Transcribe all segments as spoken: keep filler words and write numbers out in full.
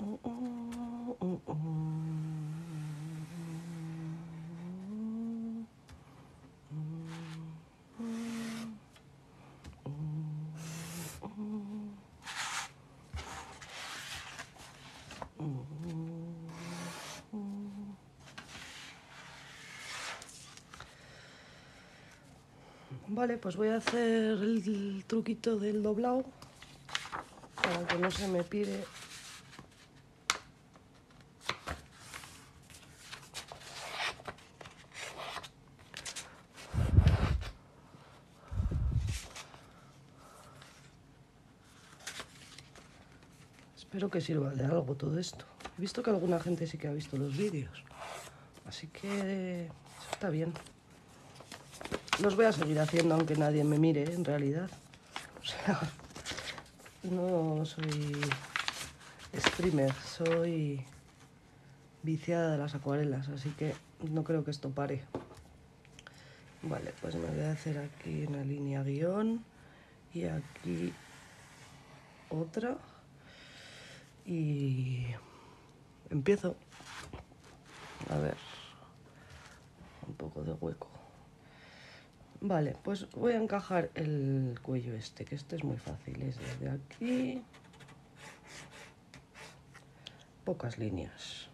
Vale, pues voy a hacer el truquito del doblado para que no se me pire. Espero que sirva de algo todo esto. He visto que alguna gente sí que ha visto los vídeos, así que eso está bien. Los voy a seguir haciendo aunque nadie me mire, en realidad. O sea, no soy streamer, soy viciada de las acuarelas, así que no creo que esto pare. Vale, pues me voy a hacer aquí una línea guión y aquí otra. Y empiezo. A ver, un poco de hueco. Vale, pues voy a encajar el cuello este, que este es muy fácil. Es desde aquí. Pocas líneas.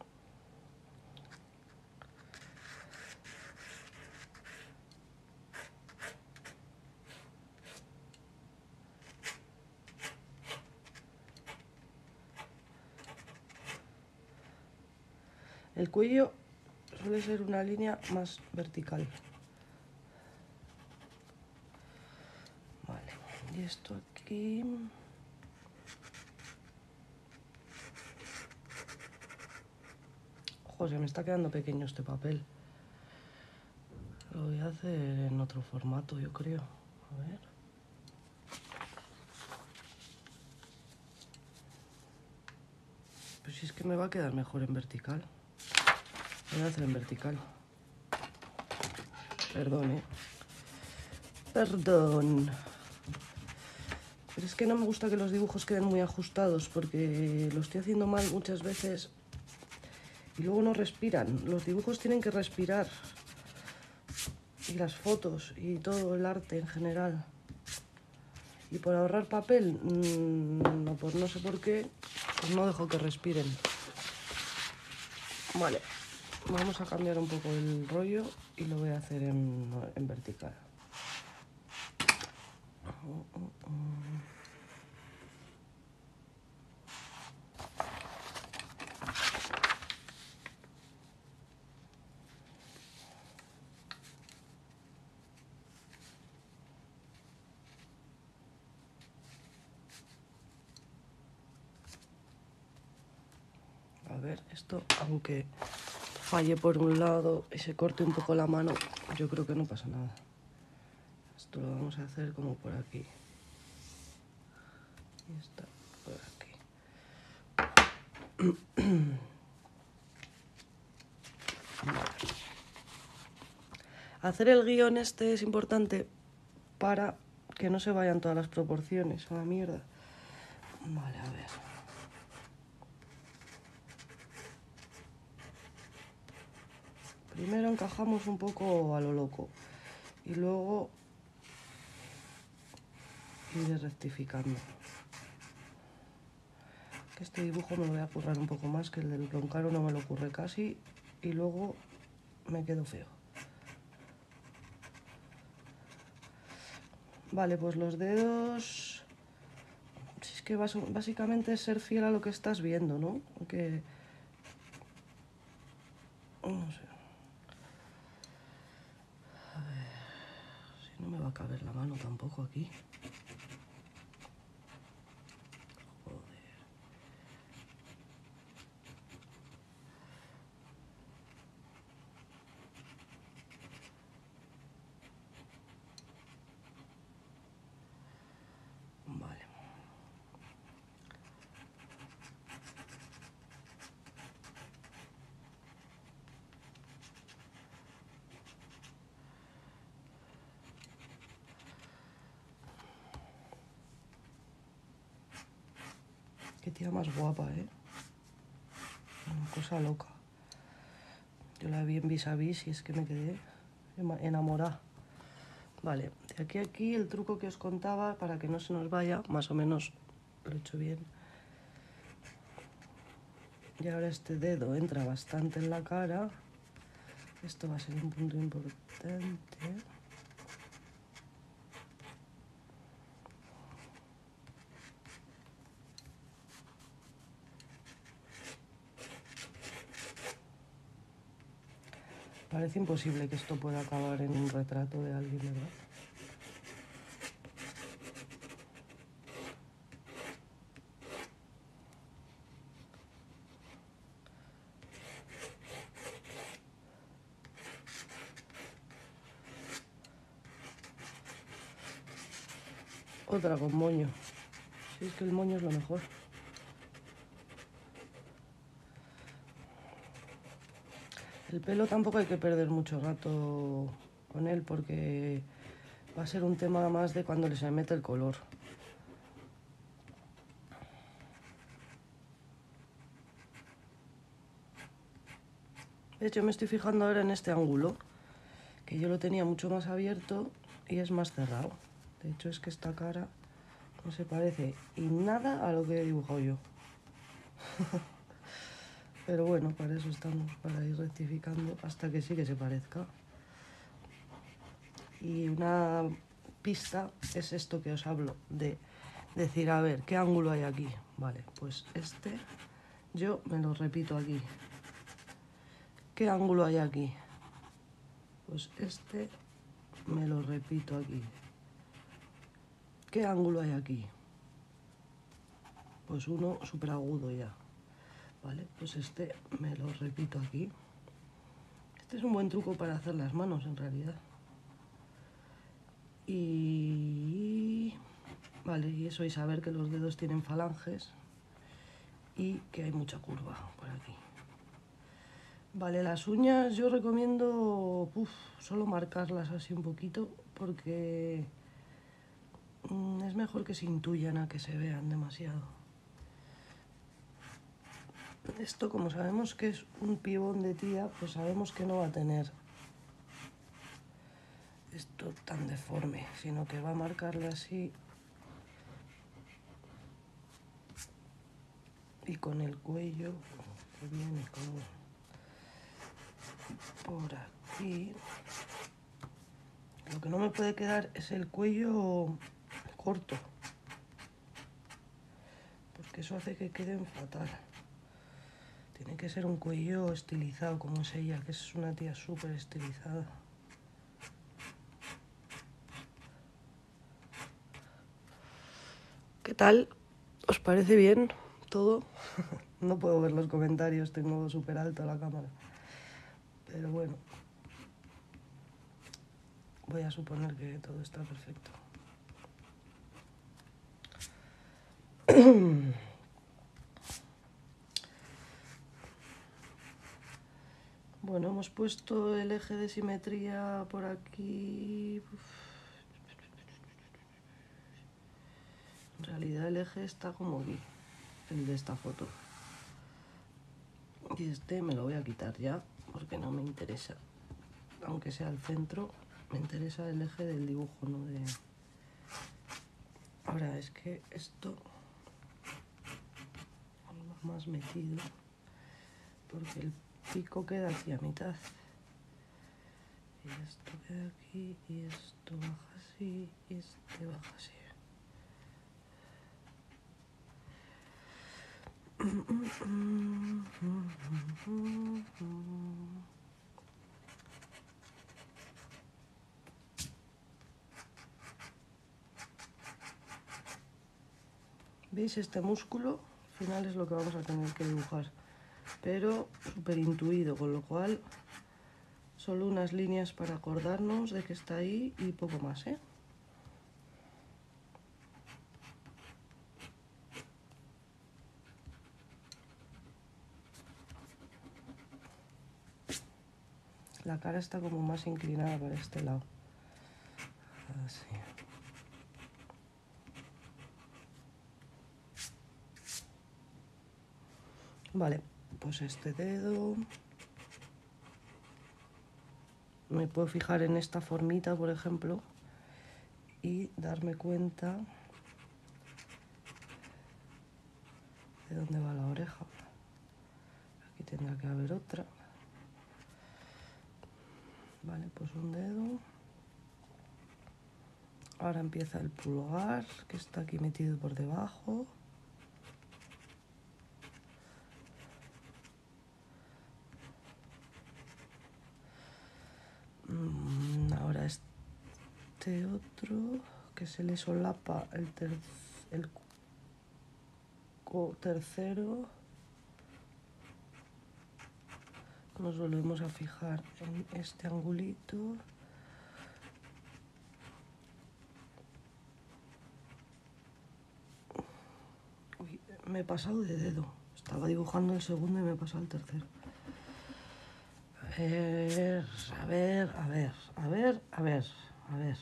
El cuello suele ser una línea más vertical. Vale, y esto aquí. Joder, me está quedando pequeño este papel. Lo voy a hacer en otro formato, yo creo. A ver. Pues si es que me va a quedar mejor en vertical. Lo voy a hacer en vertical. Perdón, ¿eh? Perdón. Pero es que no me gusta que los dibujos queden muy ajustados porque lo estoy haciendo mal muchas veces y luego no respiran. Los dibujos tienen que respirar. Y las fotos y todo el arte en general. Y por ahorrar papel, mmm, no, pues no sé por qué, pues no dejo que respiren. Vale, vamos a cambiar un poco el rollo y lo voy a hacer en, en vertical. Uh, uh, uh. A ver, esto, aunque falle por un lado y se corte un poco la mano, yo creo que no pasa nada. Esto lo vamos a hacer como por aquí. Y está por aquí. Vale. Hacer el guión este es importante para que no se vayan todas las proporciones a la mierda. Vale, a ver. Primero encajamos un poco a lo loco y luego ir rectificando. Que este dibujo me lo voy a currar un poco más, que el del broncano no me lo curré casi y luego me quedo feo. Vale, pues los dedos... Si es que básicamente es ser fiel a lo que estás viendo, ¿no? Aunque... No sé. A ver... Si no me va a caber la mano tampoco aquí. Qué tía más guapa, ¿eh? Una cosa loca. Yo la vi en Vis a Vis y es que me quedé enamorada. Vale, de aquí a aquí el truco que os contaba para que no se nos vaya, más o menos lo he hecho bien. Y ahora este dedo entra bastante en la cara. Esto va a ser un punto importante. Parece imposible que esto pueda acabar en un retrato de alguien, ¿verdad? Otra con moño. Si es que el moño es lo mejor. El pelo tampoco hay que perder mucho rato con él porque va a ser un tema más de cuando se mete el color. De hecho, me estoy fijando ahora en este ángulo, que yo lo tenía mucho más abierto y es más cerrado. De hecho, es que esta cara no se parece y nada a lo que he dibujado yo. Pero bueno, para eso estamos, para ir rectificando hasta que sí que se parezca. Y una pista es esto que os hablo, de decir, a ver, ¿qué ángulo hay aquí? Vale, pues este yo me lo repito aquí. ¿Qué ángulo hay aquí? Pues este me lo repito aquí. ¿Qué ángulo hay aquí? Pues uno súper agudo ya. Vale, pues este me lo repito aquí. Este es un buen truco para hacer las manos en realidad. Y vale, y eso, y saber que los dedos tienen falanges y que hay mucha curva por aquí. Vale, las uñas yo recomiendo uf, solo marcarlas así un poquito porque mm, es mejor que se intuyan a que se vean demasiado. Esto, como sabemos que es un pibón de tía, pues sabemos que no va a tener esto tan deforme, sino que va a marcarle así. Y con el cuello que viene como por aquí. Lo que no me puede quedar es el cuello corto, porque eso hace que queden fatal. Tiene que ser un cuello estilizado como es ella, que es una tía súper estilizada. ¿Qué tal? ¿Os parece bien todo? No puedo ver los comentarios, tengo súper alto la cámara. Pero bueno, voy a suponer que todo está perfecto. Bueno, hemos puesto el eje de simetría por aquí. En realidad el eje está como aquí, el de esta foto. Y este me lo voy a quitar ya, porque no me interesa. Aunque sea el centro, me interesa el eje del dibujo, no de... Ahora, es que esto va más metido, porque el pico queda aquí a mitad. Y esto queda aquí, y esto baja así, y este baja así. ¿Veis? Este músculo al final es lo que vamos a tener que dibujar, pero súper intuido, con lo cual solo unas líneas para acordarnos de que está ahí y poco más, ¿eh? La cara está como más inclinada para este lado. Así. Vale, pues este dedo. Me puedo fijar en esta formita, por ejemplo, y darme cuenta de dónde va la oreja. Aquí tendrá que haber otra. Vale, pues un dedo. Ahora empieza el pulgar, que está aquí metido por debajo. Ahora este otro, que se le solapa el, ter el tercero. Nos volvemos a fijar en este angulito. Uy, me he pasado de dedo. Estaba dibujando el segundo y me he pasado el tercero. A ver, a ver, a ver, a ver, a ver, a ver.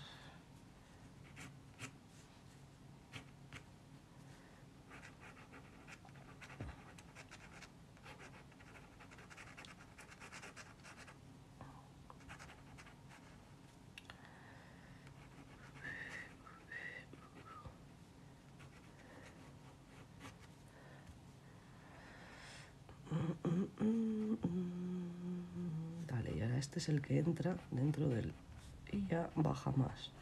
Vale, y ahora este es el que entra dentro del... y ya baja más.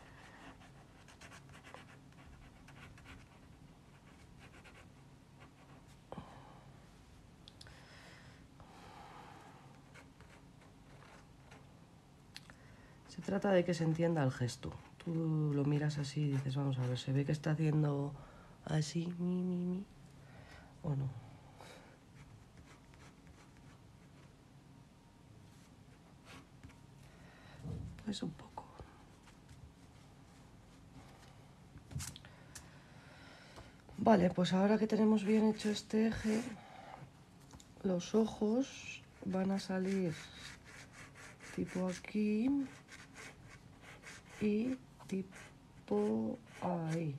Se trata de que se entienda el gesto. Tú lo miras así y dices, vamos a ver, ¿se ve que está haciendo así, mi, mi, mi? ¿O no? Pues un poco. Vale, pues ahora que tenemos bien hecho este eje, los ojos van a salir tipo aquí y tipo ahí,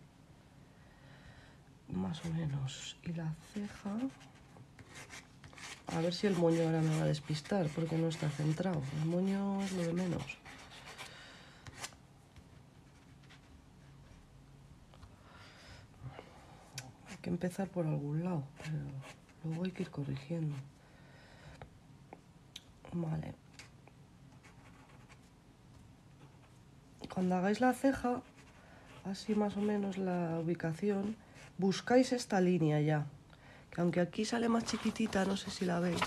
más o menos. Y la ceja, a ver si el moño ahora me va a despistar porque no está centrado. El moño es lo de menos. Hay que empezar por algún lado, pero luego hay que ir corrigiendo. Vale. Cuando hagáis la ceja, así más o menos la ubicación, buscáis esta línea ya, que aunque aquí sale más chiquitita, no sé si la veis.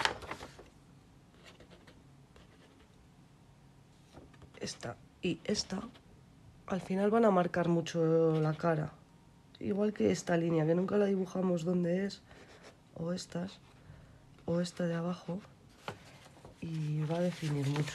Esta y esta, al final van a marcar mucho la cara. Igual que esta línea, que nunca la dibujamos donde es, o estas, o esta de abajo, y va a definir mucho.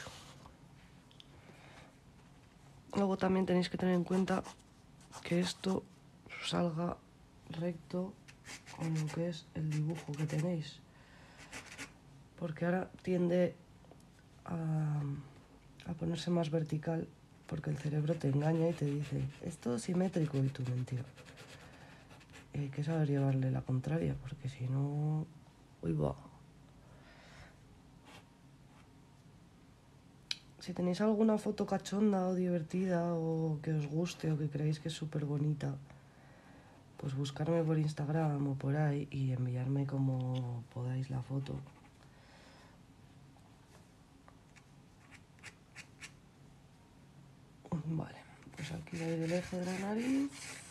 Luego también tenéis que tener en cuenta que esto salga recto con lo que es el dibujo que tenéis, porque ahora tiende a, a ponerse más vertical, porque el cerebro te engaña y te dice, es todo simétrico, y tú mentira. Y hay que saber llevarle la contraria, porque si no, uy, va. Si tenéis alguna foto cachonda o divertida o que os guste o que creéis que es súper bonita, pues buscarme por Instagram o por ahí y enviarme como podáis la foto. Vale, pues aquí veis el eje de la nariz.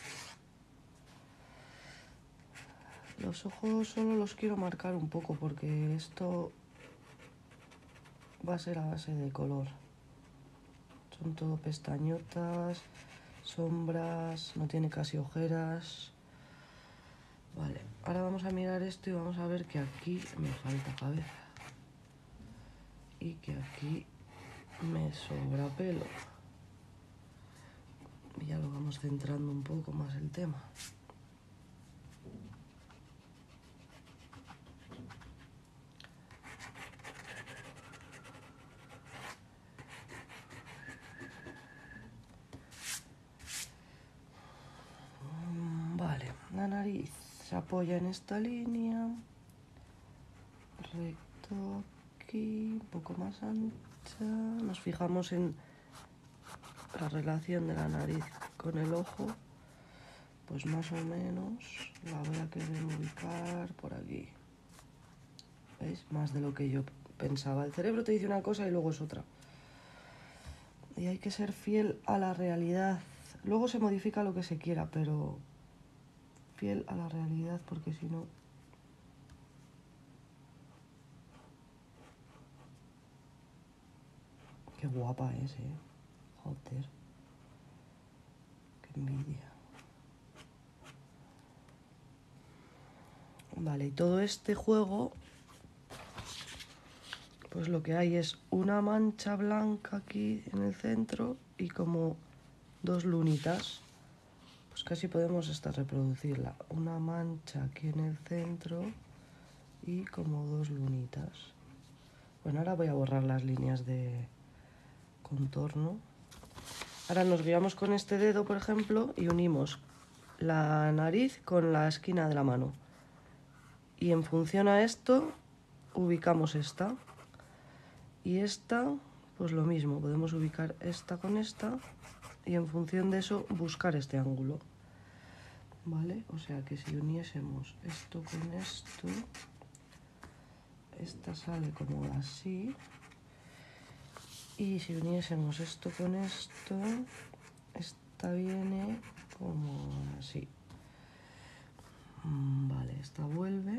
Los ojos solo los quiero marcar un poco porque esto va a ser a base de color. Son todo pestañotas, sombras, no tiene casi ojeras. Vale, ahora vamos a mirar esto y vamos a ver que aquí me falta cabeza. Y que aquí me sobra pelo. Y ya lo vamos centrando un poco más el tema. Vale, la nariz se apoya en esta línea, aquí, un poco más ancha. Nos fijamos en la relación de la nariz con el ojo. Pues más o menos la voy a querer ubicar por aquí. ¿Veis? Más de lo que yo pensaba. El cerebro te dice una cosa y luego es otra. Y hay que ser fiel a la realidad. Luego se modifica lo que se quiera, pero fiel a la realidad, porque si no... Qué guapa es, ¿eh? Joder. Qué envidia. Vale, y todo este juego, pues lo que hay es una mancha blanca aquí en el centro y como dos lunitas. Pues casi podemos hasta reproducirla. Una mancha aquí en el centro y como dos lunitas. Bueno, ahora voy a borrar las líneas de contorno. Ahora nos guiamos con este dedo, por ejemplo, y unimos la nariz con la esquina de la mano. Y en función a esto, ubicamos esta. Y esta, pues lo mismo, podemos ubicar esta con esta y en función de eso buscar este ángulo. ¿Vale? O sea que si uniésemos esto con esto, esta sale como así. Y si uniésemos esto con esto, esta viene como así. Vale, esta vuelve.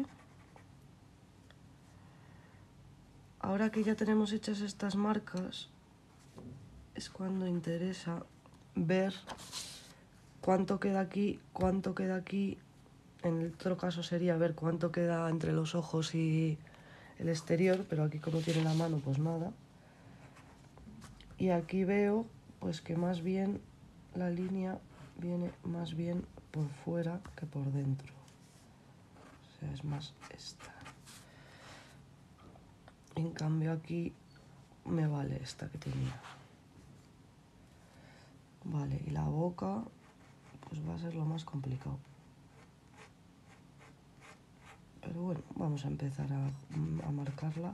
Ahora que ya tenemos hechas estas marcas, es cuando interesa ver cuánto queda aquí, cuánto queda aquí. En el otro caso sería ver cuánto queda entre los ojos y el exterior, pero aquí como tiene la mano, pues nada. Y aquí veo pues que más bien la línea viene más bien por fuera que por dentro. O sea, es más esta. En cambio aquí me vale esta que tenía. Vale, y la boca pues va a ser lo más complicado. Pero bueno, vamos a empezar a, a marcarla.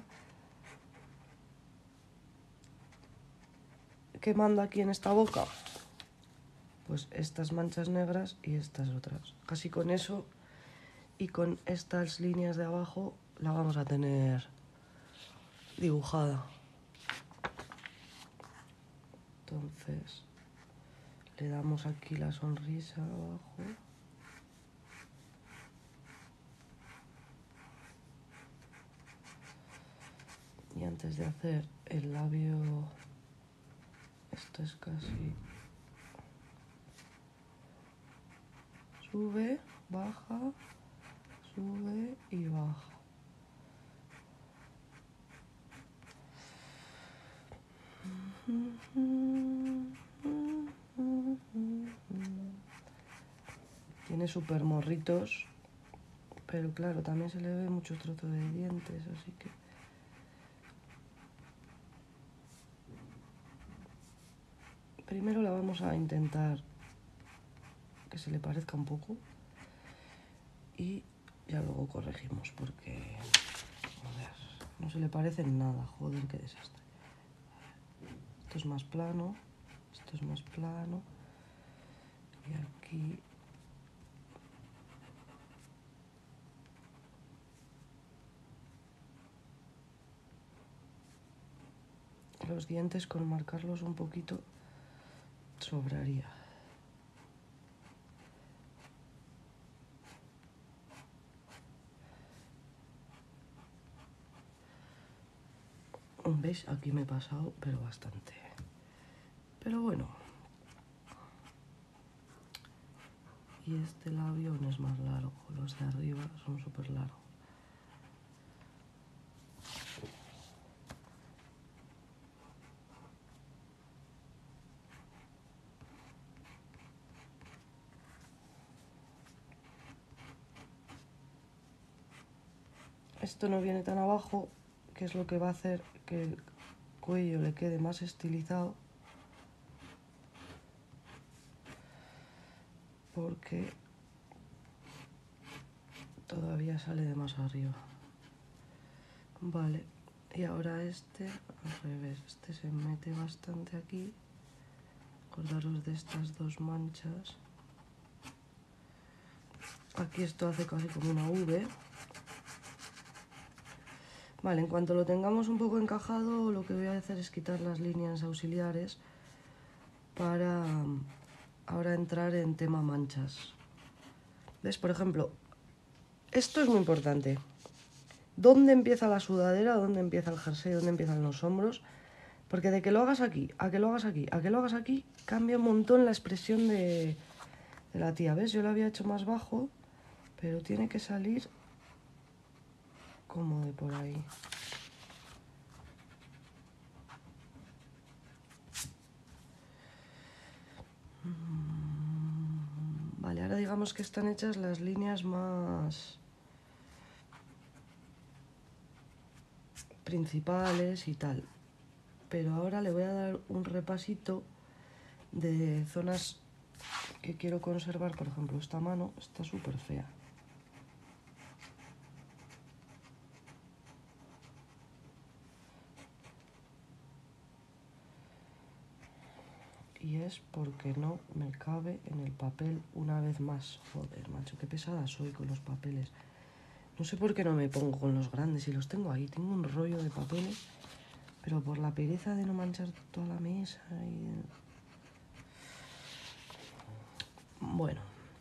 ¿Qué manda aquí en esta boca? Pues estas manchas negras y estas otras. Casi con eso y con estas líneas de abajo la vamos a tener dibujada. Entonces le damos aquí la sonrisa abajo. Y antes de hacer el labio, esto es casi... Sube, baja, sube y baja. Tiene súper morritos, pero claro, también se le ve mucho trozo de dientes, así que... Primero la vamos a intentar que se le parezca un poco y ya luego corregimos porque, joder, no se le parece en nada, joder, qué desastre. Esto es más plano, esto es más plano y aquí... Los dientes con marcarlos un poquito sobraría. ¿Veis? Aquí me he pasado, pero bastante. Pero bueno. Y este labio no es más largo. Los de arriba son súper largos. Esto no viene tan abajo, que es lo que va a hacer que el cuello le quede más estilizado. Porque todavía sale de más arriba. Vale, Y ahora este, al revés, este se mete bastante aquí. Acordaros de estas dos manchas. Aquí esto hace casi como una V. Vale, en cuanto lo tengamos un poco encajado, lo que voy a hacer es quitar las líneas auxiliares para ahora entrar en tema manchas. ¿Ves? Por ejemplo, esto es muy importante. ¿Dónde empieza la sudadera? ¿Dónde empieza el jersey? ¿Dónde empiezan los hombros? Porque de que lo hagas aquí, a que lo hagas aquí, a que lo hagas aquí, cambia un montón la expresión de, de la tía. ¿Ves? Yo lo había hecho más bajo, pero tiene que salir como de por ahí. Vale, ahora digamos que están hechas las líneas más principales y tal. Pero ahora le voy a dar un repasito de zonas que quiero conservar. Por ejemplo, esta mano está súper fea. Y es porque no me cabe en el papel una vez más. Joder, macho, qué pesada soy con los papeles. No sé por qué no me pongo con los grandes, y los tengo ahí. Tengo un rollo de papeles, pero por la pereza de no manchar toda la mesa y... Bueno.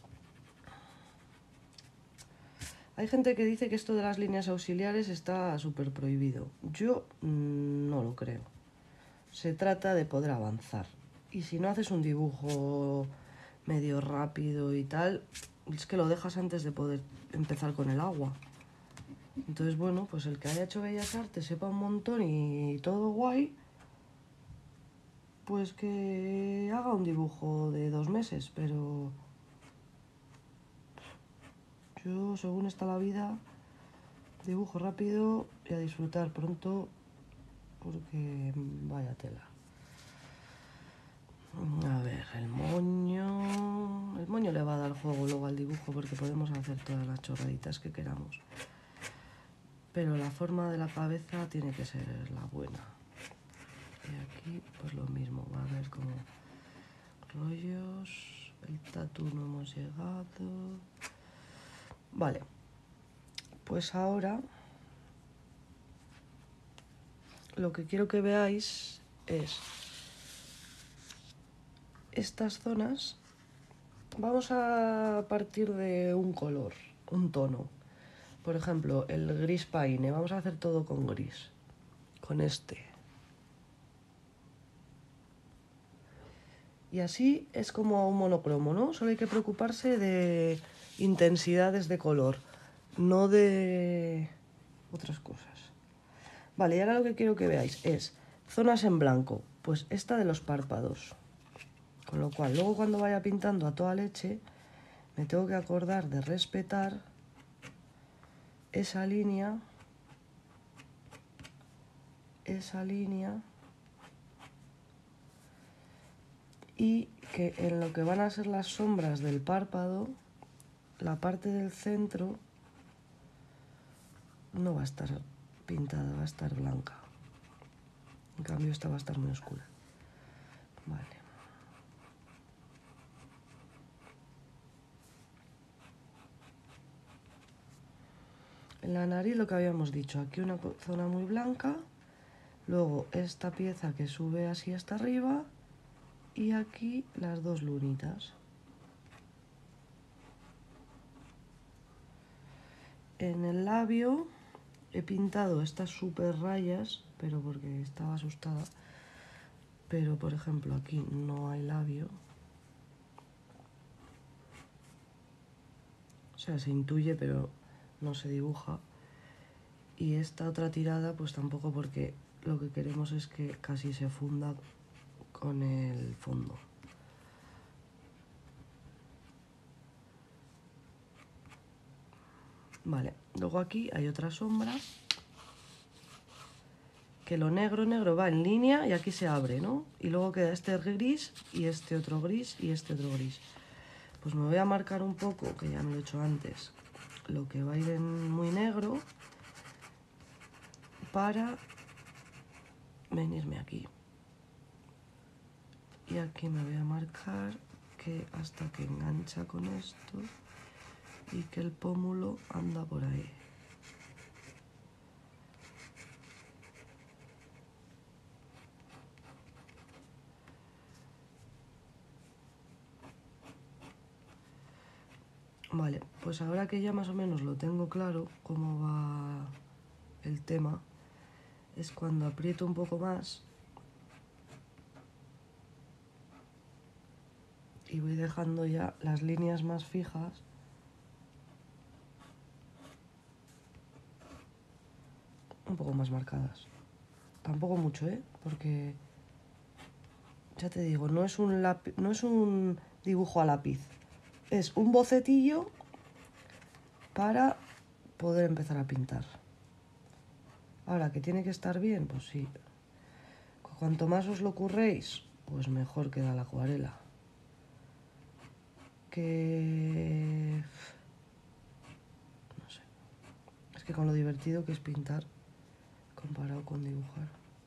Hay gente que dice que esto de las líneas auxiliares está súper prohibido. Yo mmm, no lo creo. Se trata de poder avanzar. Y si no haces un dibujo medio rápido y tal, es que lo dejas antes de poder empezar con el agua. Entonces, bueno, pues el que haya hecho Bellas Artes sepa un montón y todo guay, pues que haga un dibujo de dos meses, pero yo, según está la vida, dibujo rápido y a disfrutar pronto, porque vaya tela. A ver, el moño... El moño le va a dar juego luego al dibujo porque podemos hacer todas las chorraditas que queramos. Pero la forma de la cabeza tiene que ser la buena. Y aquí pues lo mismo, va a haber como rollos. El tatu no hemos llegado. Vale. Pues ahora lo que quiero que veáis es estas zonas. Vamos a partir de un color, un tono. Por ejemplo, el gris paine. Vamos a hacer todo con gris. Con este. Y así es como un monocromo, ¿no? Solo hay que preocuparse de intensidades de color, no de otras cosas. Vale, y ahora lo que quiero que veáis es zonas en blanco. Pues esta de los párpados. Con lo cual, luego cuando vaya pintando a toda leche, me tengo que acordar de respetar esa línea, esa línea, y que en lo que van a ser las sombras del párpado, la parte del centro no va a estar pintada, va a estar blanca. En cambio esta va a estar muy oscura. Vale. En la nariz lo que habíamos dicho, aquí una zona muy blanca, luego esta pieza que sube así hasta arriba y aquí las dos lunitas. En el labio he pintado estas super rayas, pero porque estaba asustada. Pero por ejemplo aquí no hay labio. O sea, se intuye pero no se dibuja. Y esta otra tirada pues tampoco, porque lo que queremos es que casi se funda con el fondo. Vale, luego aquí hay otra sombra, que lo negro negro va en línea y aquí se abre, ¿no? Y luego queda este gris y este otro gris y este otro gris. Pues me voy a marcar un poco, que ya me lo he hecho antes, lo que va a ir en muy negro para venirme aquí. Y aquí me voy a marcar que hasta que engancha con esto y que el pómulo anda por ahí. Vale, pues ahora que ya más o menos lo tengo claro cómo va el tema, es cuando aprieto un poco más y voy dejando ya las líneas más fijas. Un poco más marcadas. Tampoco mucho, ¿eh? Porque, ya te digo, no es un, lápiz, no es un dibujo a lápiz. Es un bocetillo para poder empezar a pintar. Ahora, ¿que tiene que estar bien? Pues sí. Cuanto más os lo curréis, pues mejor queda la acuarela. Que... no sé. Es que con lo divertido que es pintar comparado con dibujar.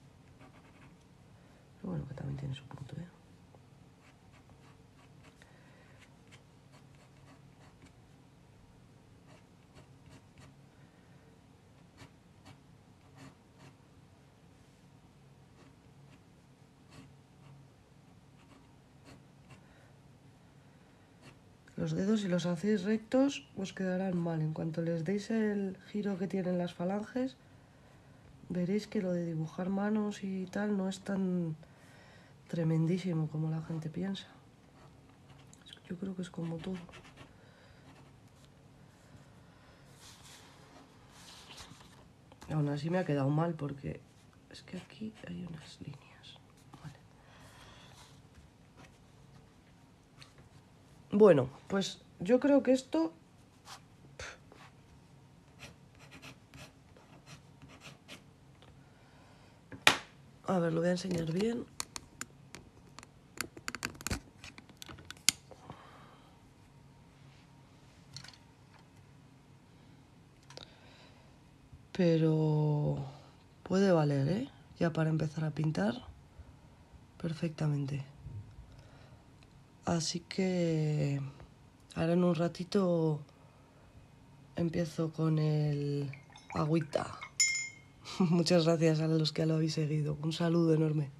Pero bueno, que también tiene su punto, ¿eh? Los dedos, si los hacéis rectos, os quedarán mal. En cuanto les deis el giro que tienen las falanges, veréis que lo de dibujar manos y tal no es tan tremendísimo como la gente piensa. Yo creo que es como todo. Aún así me ha quedado mal porque es que aquí hay unas líneas. Vale. Bueno, pues yo creo que esto... A ver, lo voy a enseñar bien. Pero puede valer, ¿eh? Ya para empezar a pintar perfectamente. Así que ahora en un ratito empiezo con el agüita. Muchas gracias a los que lo habéis seguido. Un saludo enorme.